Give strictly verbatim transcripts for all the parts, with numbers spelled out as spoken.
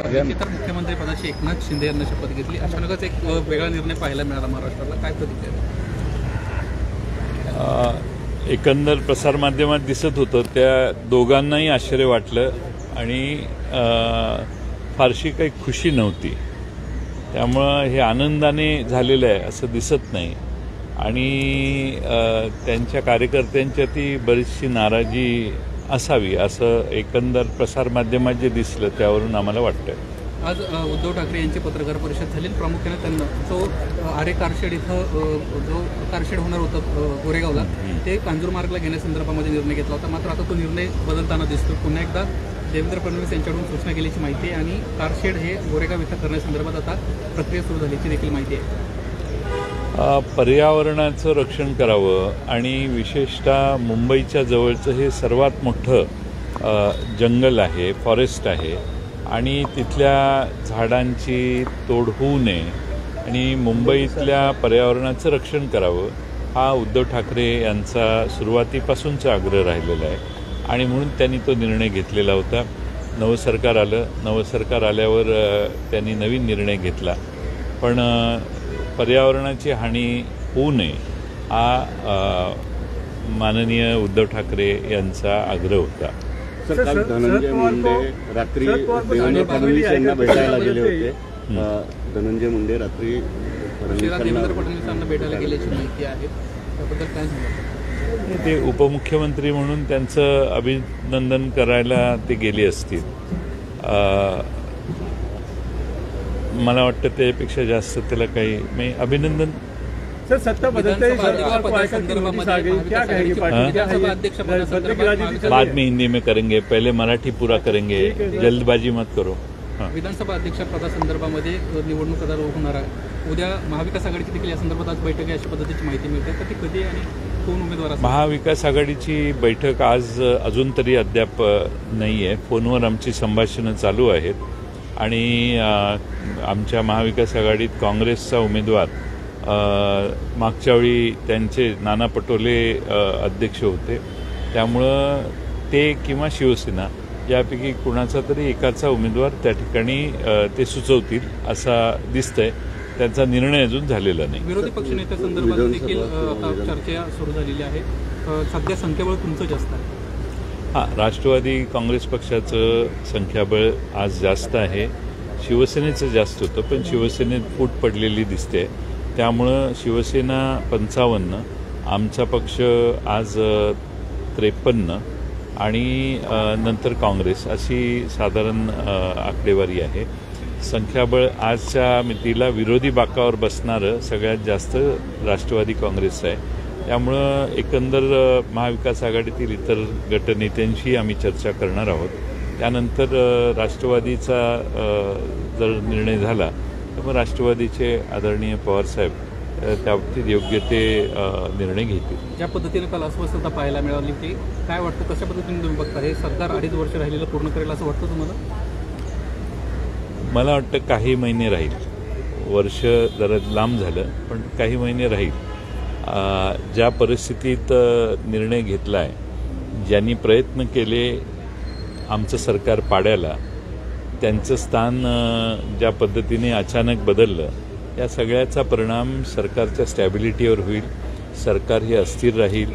तर मुख्यमंत्री पदाची एकनाथ शिंदे यांना शपथ घेतली. अचानकच एक वेगळा निर्णय पाहायला मिळाला महाराष्ट्राला, काय प्रतिक्रिया? एकंदर प्रसारमाध्यमात दिसत होतं त्या दोघांनाही आश्चर्य वाटलं आणि फारशी काही खुशी नव्हती. त्यामुळं हे आनंदाने झालेलं आहे असं दिसत नाही आणि त्यांच्या कार्यकर्त्यांच्या ती बरीचशी नाराजी असावी असं एकंदर प्रसारमाध्यमात जे दिसलं त्यावरून आम्हाला वाटतं. आज उद्धव ठाकरे यांची पत्रकार परिषद झाली. प्रामुख्याने त्यांना जो आरे कारशेड इथं जो कारशेड होणार होतं गोरेगावला ते कांजूरमार्गला घेण्यासंदर्भामध्ये निर्णय घेतला होता. मात्र आता तो निर्णय बदलताना दिसतो. पुन्हा एकदा देवेंद्र फडणवीस यांच्याकडून सूचना केल्याची माहिती आहे आणि कारशेड हे गोरेगाव इथं करण्यासंदर्भात आता प्रक्रिया सुरू झाल्याची देखील माहिती आहे. पर्यावरणाचं रक्षण करावं आणि विशेषतः मुंबईच्या जवळचं हे सर्वात मोठं जंगल आहे, फॉरेस्ट आहे आणि तिथल्या झाडांची तोड होऊ नये आणि मुंबईतल्या पर्यावरणाचं रक्षण करावं हा उद्धव ठाकरे यांचा सुरुवातीपासूनचा आग्रह राहिलेला आहे आणि म्हणून त्यांनी तो निर्णय घेतलेला होता. नवं सरकार आलं, नवं सरकार आल्यावर त्यांनी नवीन निर्णय घेतला, पण पर्यावरणाची हानी होऊ नये हा माननीय उद्धव ठाकरे यांचा आग्रह होता. सर, काल धनंजय मुंडे रात्री देवेंद्र फडणवीस यांना भेटायला गेले होते. धनंजय मुंडे रात्री देवेंद्र फडणवीसांना भेटायला गेल्याची माहिती आहे, त्याबद्दल काय सांगा? ते उपमुख्यमंत्री म्हणून त्यांचं अभिनंदन करायला ते गेले असतील. मला वाटतं त्यापेक्षा जास्त त्याला काही मी अभिनंदन. सर, सत्ता बदलते बाद में हिंदी में करेंगे, पहले मराठी पूरा करेंगे, जल्दबाजी मत करो. विधानसभा अध्यक्ष पदासंदर्भामध्ये निवडणूक आता होणार आहे. उद्या महाविकास आघाडीची देखील या संदर्भात आज बैठक आहे अशा पद्धतीची माहिती मिळते. तर ती कधी आणि कोण उमेदवार? महाविकास आघाडीची बैठक आज अजून तरी अद्याप नाही आहे. फोनवर आमची संभाषणं चालू आहेत आणि आमच्या महाविकास आघाडीत काँग्रेसचा उमेदवार मागच्या वेळी त्यांचे नाना पटोले अध्यक्ष होते, त्यामुळं ते किंवा शिवसेना यापैकी कुणाचा तरी एकाचा उमेदवार त्या ठिकाणी ते सुचवतील असा दिसतंय. त्यांचा निर्णय अजून झालेला नाही. विरोधी पक्षनेत्या संदर्भात देखील चर्चा सुरू झालेली आहे. सध्या संख्याबळ तुमचं जास्त आहे. हां, राष्ट्रवादी काँग्रेस पक्षाचं संख्याबळ आज जास्त आहे. शिवसेनेचं जास्त होतं, पण शिवसेनेत फूट पडलेली दिसते. त्यामुळं शिवसेना पंचावन्न, आमचा पक्ष आज त्रेपन्न आणि नंतर काँग्रेस अशी साधारण आकडेवारी आहे. संख्याबळ आजच्या मितीला विरोधी बाकावर बसणारं सगळ्यात जास्त राष्ट्रवादी काँग्रेस आहे. त्यामुळं एकंदर महाविकास आघाडीतील इतर गटनेत्यांशी आम्ही चर्चा करणार आहोत. त्यानंतर राष्ट्रवादीचा जर निर्णय झाला तर मग राष्ट्रवादीचे आदरणीय पवारसाहेब त्याबाबतीत योग्य ते निर्णय घेतील. ज्या पद्धतीने काल अस्वस्थता पाहायला मिळाली ती काय वाटतं, कशा पद्धतीने तुम्ही बघता? हे सरकार अडीच वर्ष राहिलेलं पूर्ण करेल असं वाटतं तुम्हाला? मला वाटतं काही महिने राहील. वर्ष जरा लांब झालं, पण काही महिने राहील. ज्या परिस्थितीत निर्णय घेतला आहे, ज्यांनी प्रयत्न केले आमचं सरकार पाडायला, त्यांचं स्थान ज्या पद्धतीने अचानक बदललं, या सगळ्याचा परिणाम सरकारच्या स्टॅबिलिटीवर होईल. सरकार हे अस्थिर राहील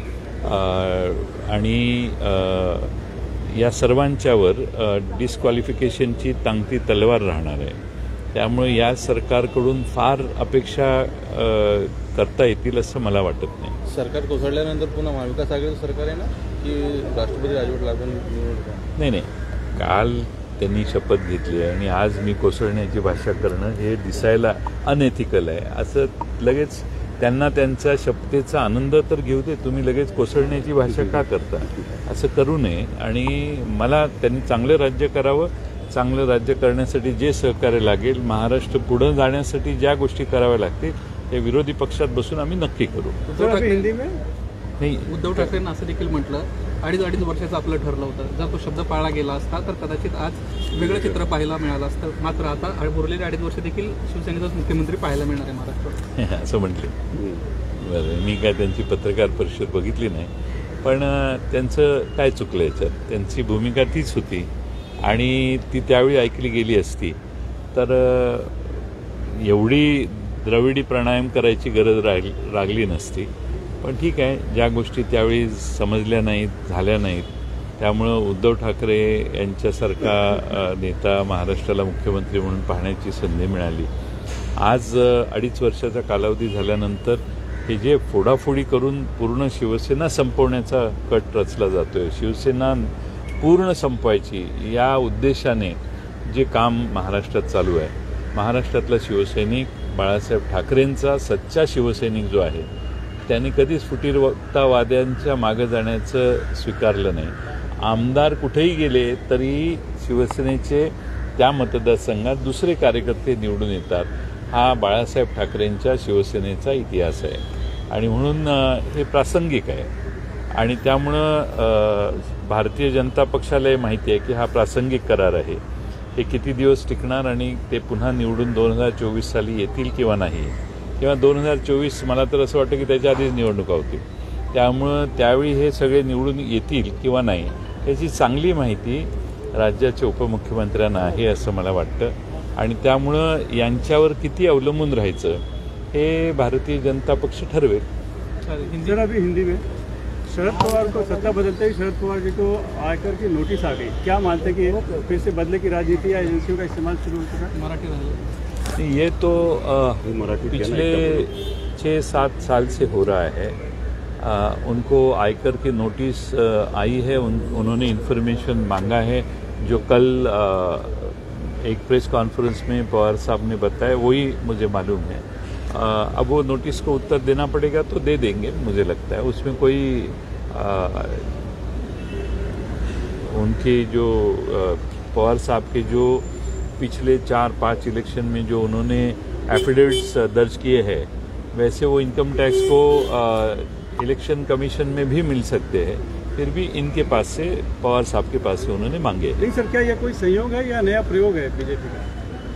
आणि या सर्वांच्यावर डिस्क्वालिफिकेशनची टांगती तलवार राहणार आहे. त्यामुळे या सरकारकडून फार अपेक्षा करता येतील असं मला वाटत नाही. सरकार कोसळल्यानंतर पुन्हा महाविकास आघाडीचं सरकार आहे ना, की राष्ट्रपती राजवट लागून निवडणूक? नाही नाही, काल त्यांनी शपथ घेतली आहे आणि आज मी कोसळण्याची भाषा करणं हे दिसायला अनएथिकल आहे. असं लगेच त्यांना त्यांच्या शपथेचा आनंद तर घेऊ दे, तुम्ही लगेच कोसळण्याची भाषा का करता? असं करू नये. आणि मला त्यांनी चांगलं राज्य करावं. चांगलं राज्य करण्यासाठी जे सहकार्य लागेल, महाराष्ट्र पुढं जाण्यासाठी ज्या गोष्टी कराव्या लागतील ते विरोधी पक्षात बसून आम्ही नक्की करू. नाही, उद्धव ठाकरेंना असं देखील म्हटलं अडीच अडीच वर्षाचं आपलं ठरलं होतं. जर तो शब्द पाळला गेला असता तर कदाचित आज वेगळं चित्र पाहायला मिळालं असतं. मात्र आता उरलेले अडीच वर्ष देखील शिवसेनेचाच मुख्यमंत्री पाहायला मिळणार आहे महाराष्ट्रात असं म्हटले. बरं, मी काय त्यांची पत्रकार परिषद बघितली नाही, पण त्यांचं काय चुकलं याच्यात? त्यांची भूमिका तीच होती आणि ती त्यावेळी ऐकली गेली असती तर एवढी द्रविडी प्राणायाम करायची गरज राहिली लागली नसती. पण ठीक आहे, ज्या गोष्टी त्यावेळी समजल्या नाहीत, झाल्या नाहीत, त्यामुळं उद्धव ठाकरे यांच्यासारखा नेता महाराष्ट्राला मुख्यमंत्री म्हणून पाहण्याची संधी मिळाली. आज अडीच वर्षाचा कालावधी झाल्यानंतर हे जे फोडाफोडी करून पूर्ण शिवसेना संपवण्याचा कट रचला जातोय, शिवसेना पूर्ण संपवायची या उद्देशाने जे काम महाराष्ट्रात चालू आहे, महाराष्ट्रातला शिवसैनिक बाळासाहेब ठाकरेंचा सच्चा शिवसैनिक जो आहे त्यांनी कधीच फुटीरतावाद्यांच्या मागं जाण्याचं स्वीकारलं नाही. आमदार कुठेही गेले तरी शिवसेनेचे त्या मतदारसंघात दुसरे कार्यकर्ते निवडून येतात. हा बाळासाहेब ठाकरेंच्या शिवसेनेचा इतिहास आहे आणि म्हणून हे प्रासंगिक आहे. आणि त्यामुळं भारतीय जनता पक्षालाही माहिती आहे की हा प्रासंगिक करार आहे. हे किती दिवस टिकणार आणि ते पुन्हा निवडून दोन हजार चोवीस साली येतील किंवा नाही, किंवा दोन हजार चोवीस मला तर असं वाटतं की त्याच्या आधीच निवडणुका होतील. त्यामुळं त्यावेळी हे सगळे निवडून येतील किंवा नाही याची चांगली माहिती राज्याच्या उपमुख्यमंत्र्यांना आहे असं मला वाटतं. आणि त्यामुळं यांच्यावर किती अवलंबून राहायचं हे भारतीय जनता पक्ष ठरवेल. सर अभी हिंदी में शरद पवार को सत्ता बदलते ही शरद पवार जी को आयकर की नोटिस आ गई, क्या मानते हैं कि फिर से बदले की राजनीति या एजेंसियों का इस्तेमाल शुरू हो चुका है? मराठी ये तो आ, मराठी पिछले छः सात साल से हो रहा है. आ, उनको आयकर की नोटिस आ, आई है, उन, उन्होंने इन्फॉर्मेशन मांगा है जो कल आ, एक प्रेस कॉन्फ्रेंस में पवार साहब ने बताया, वही मुझे मालूम है. आ, अब वो नोटिस को उत्तर देना पड़ेगा तो दे देंगे, मुझे लगता है उसमें कोई आ, उनके जो आ, पवार साहब के जो पिछले चार पाँच इलेक्शन में जो उन्होंने एफिडेविट्स दर्ज किए हैं वैसे वो इनकम टैक्स को आ, इलेक्शन कमीशन में भी मिल सकते हैं, फिर भी इनके पास से पवार साहब के पास से उन्होंने मांगे. नहीं सर, क्या यह कोई संयोग है या नया प्रयोग है बीजेपी का?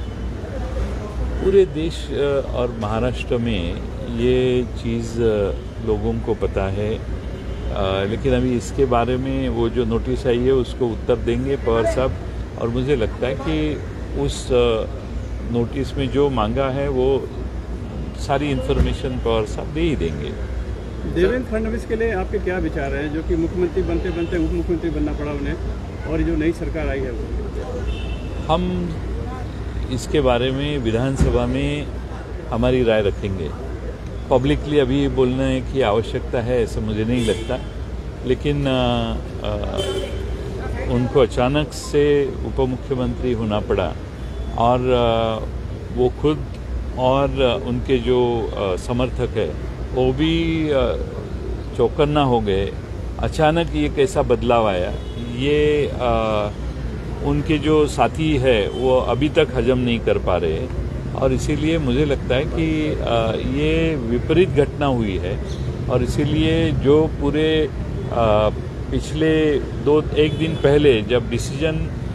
पूरे देश और महाराष्ट्र में ये चीज़ लोगों को पता है, लेकिन अभी इसके बारे में वो जो नोटिस आई है उसको उत्तर देंगे पवार साहब. और मुझे लगता है कि उस नोटिस में जो मांगा है वो सारी इन्फॉर्मेशन पवार साहब दे ही देंगे. देवेंद्र फडणवीस के लिए आपके क्या विचार हैं, जो कि मुख्यमंत्री बनते बनते उप मुख्यमंत्री बनना पड़ा उन्हें, और जो नई सरकार आई है वो? हम इसके बारे में विधानसभा में हमारी राय रखेंगे. पब्लिकली अभी बोलने की आवश्यकता है ऐसा मुझे नहीं लगता, लेकिन आ, आ, उनको अचानक से उप मुख्यमंत्री होना पड़ा और आ, वो खुद और उनके जो आ, समर्थक है वो भी आ, चौकन्ना हो गए. अचानक ये कैसा बदलाव आया, ये आ, उनके जो साथी है वो अभी तक हजम नहीं कर पा रहे, और इसीलिए मुझे लगता है कि आ, ये विपरीत घटना हुई है. और इसीलिए जो पूरे आ, पिछले दो एक दिन पहले जब डिसीजन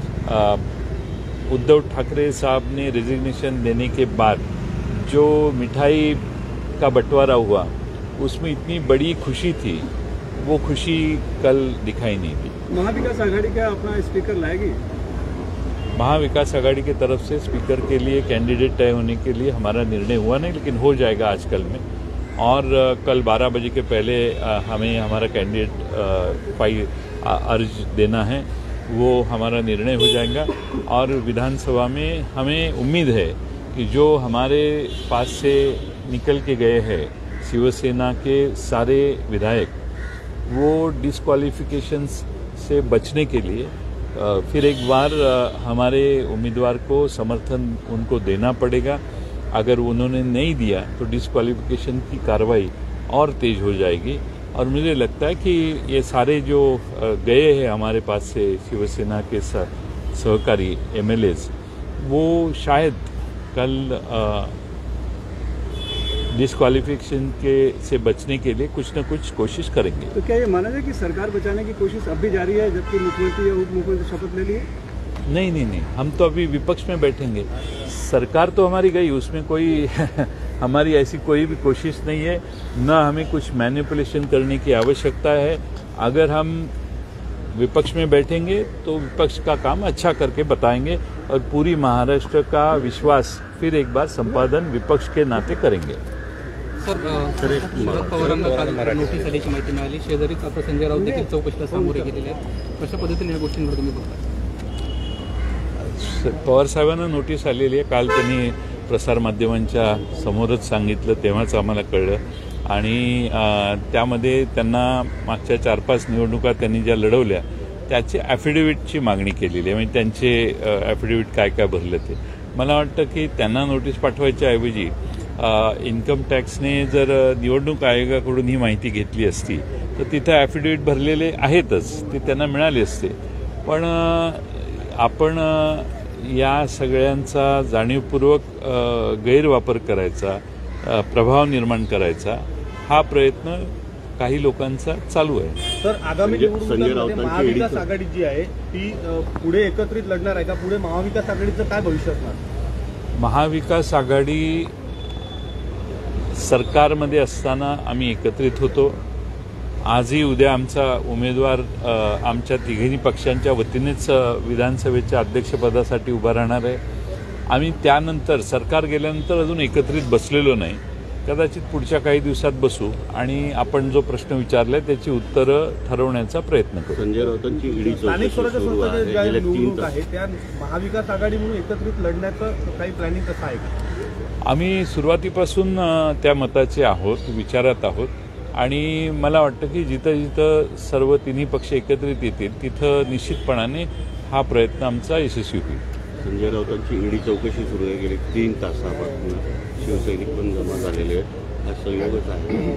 उद्धव ठाकरे साहब ने रेजिग्नेशन देने के बाद जो मिठाई का बंटवारा हुआ उसमें इतनी बड़ी खुशी थी, वो खुशी कल दिखाई नहीं दी. महाविकास आघाड़ी क्या अपना स्पीकर लाएगी? महाविकास आघाड़ी की तरफ से स्पीकर के लिए कैंडिडेट तय होने के लिए हमारा निर्णय हुआ नहीं, लेकिन हो जाएगा आजकल में. और कल बारह बजे के पहले हमें हमारा कैंडिडेट फाइल अर्ज देना है, वो हमारा निर्णय हो जाएगा. और विधानसभा में हमें उम्मीद है कि जो हमारे पास से निकल के गए हैं शिवसेना के सारे विधायक, वो डिस्क्वालिफिकेशन से बचने के लिए फिर एक बार हमारे उम्मीदवार को समर्थन उनको देना पड़ेगा. अगर उन्होंने नहीं दिया तो डिस्क्वालिफिकेशन की कार्रवाई और तेज हो जाएगी. और मुझे लगता है कि ये सारे जो गए हैं हमारे पास से शिवसेना के सहकारी एमएलएज, वो शायद कल डिस्क्वालिफिकेशन के से बचने के लिए कुछ न कुछ कोशिश करेंगे. तो क्या ये माना जाए कि सरकार बचाने की कोशिश अब भी जारी है जबकि मुख्यमंत्री या उप मुख्यमंत्री शपथ ले लिए? नहीं नहीं नहीं, हम तो अभी विपक्ष में बैठेंगे. सरकार तो हमारी गई, उसमें कोई हमारी ऐसी कोई भी कोशिश नहीं है, न हमें कुछ मैनिपुलेशन करने की आवश्यकता है. अगर हम विपक्ष में बैठेंगे तो विपक्ष का काम अच्छा करके बताएंगे और पूरी महाराष्ट्र का विश्वास फिर एक बार संपादन विपक्ष के नाते करेंगे। सर अ, शरद पवारांना काल नोटीस आल्याची माहिती मिळाली. शेजारीच आता संजय राऊत देखील चौकशीला सामोरे गेलेले आहेत. कशा पद्धतीने या गोष्टींवर तुम्ही बघता? पवार साहेबांना नोटीस आलेली आहे. काल त्यांनी प्रसारमाध्यमांच्या समोरच सांगितलं, तेव्हाच आम्हाला कळलं. आणि त्यामध्ये त्यांना मागच्या चार पाच निवडणुका त्यांनी ज्या लढवल्या त्याची ॲफिडेव्हिटची मागणी केलेली आहे. म्हणजे त्यांचे ॲफिडेव्हिट काय काय भरलं ते. मला वाटतं की त्यांना नोटीस पाठवायच्या ऐवजी इन्कम टॅक्सने जर निवडणूक आयोगाकडून ही माहिती घेतली असती तर तिथं ॲफिडेव्हिट भरलेले आहेतच, ते त्यांना मिळाले असते. पण आपण या सगळ्यांचा जाणीवपूर्वक गैरवापर करायचा, प्रभाव निर्माण करायचा हा प्रयत्न काही लोकांचा चालू आहे. सर, आगामी संजय निवडणुकांमध्ये राऊतांची महाविकास ईडी आघाडी जी आहे ती अ, पुढे एकत्रित लढणार आहे का? पुढे महाविकास आघाडीचं काय भविष्य असणार? महाविकास आघाडी सरकारमध्ये असताना आम्ही एकत्रित होतो. आजही उद्या आमचा उमेदवार आमच्या तिघींनी पक्षांच्या वतीनेच विधानसभेच्या अध्यक्षपदासाठी उभा राहणार आहे. आम्ही त्यानंतर सरकार गेल्यानंतर अजून एकत्रित बसलेलो नाही. कदाचित पुढच्या काही दिवसात बसू आणि आपण जो प्रश्न विचारलाय त्याची उत्तरं ठरवण्याचा प्रयत्न करू. संजय राऊतांची ईडी स्थानिक चौकशी स्वराज्य सुरू आहे. संस्थेच्या ज्या गेल्या तीन निवडणूक तास आहे त्या महाविकास आघाडी म्हणून एकत्रित लढण्याचं काही प्लॅनिंग कसं आहे का? आम्ही सुरुवातीपासून अ, त्या मताचे आहोत, विचारात आहोत. आणि मला वाटतं की जिथं जिथं सर्व तिन्ही पक्ष एकत्रित येतील तिथं निश्चितपणाने हा प्रयत्न आमचा यशस्वी होईल. संजय राऊतांची ईडी चौकशी सुरू आहे. गेले तीन तासापासून शिवसैनिक पण जमा झालेले आहेत. हा संयोगच आहे.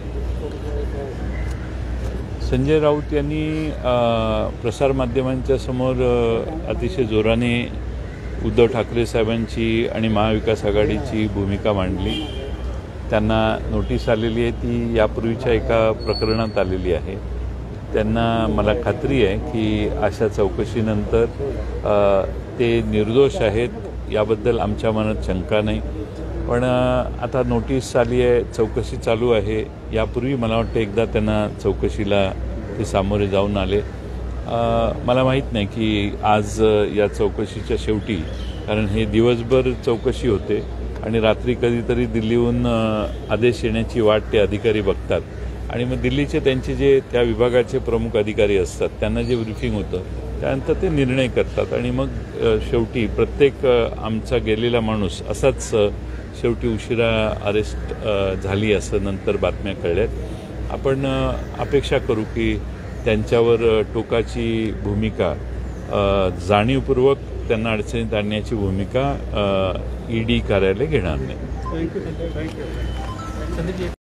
संजय राऊत यांनी अ, प्रसारमाध्यमांच्या समोर अ, अतिशय जोराने उद्धव ठाकरे साहेबांची आणि महाविकास आघाडीची भूमिका मांडली. त्यांना नोटीस आलेली आहे, ती यापूर्वीच्या एका प्रकरणात आलेली आहे. त्यांना मला खात्री आहे की अशा चौकशीनंतर अ, ते निर्दोष आहेत याबद्दल आमच्या मनात शंका नाही. पण आता नोटीस आली आहे, चौकशी चालू आहे. यापूर्वी मला वाटतं एकदा त्यांना चौकशीला ते सामोरे जाऊन आले. मला माहीत नाही की आज या चौकशीच्या शेवटी, कारण हे दिवसभर चौकशी होते आणि रात्री कधीतरी दिल्लीहून आदेश येण्याची वाट ते अधिकारी बघतात आणि मग दिल्लीचे त्यांचे जे त्या विभागाचे प्रमुख अधिकारी असतात त्यांना जे ब्रीफिंग होतं त्यानंतर ते निर्णय करतात आणि मग शेवटी प्रत्येक आमचा गेलेला माणूस असाच शेवटी उशिरा अरेस्ट झाली असं नंतर बातम्या कळल्यात. आपण अपेक्षा करू की त्यांच्यावर टोकाची भूमिका, जाणीवपूर्वक त्यांना अडचणीत आणण्याची भूमिका ईडी कार्यालय घेणार नाही. Thank you thank you. संदीप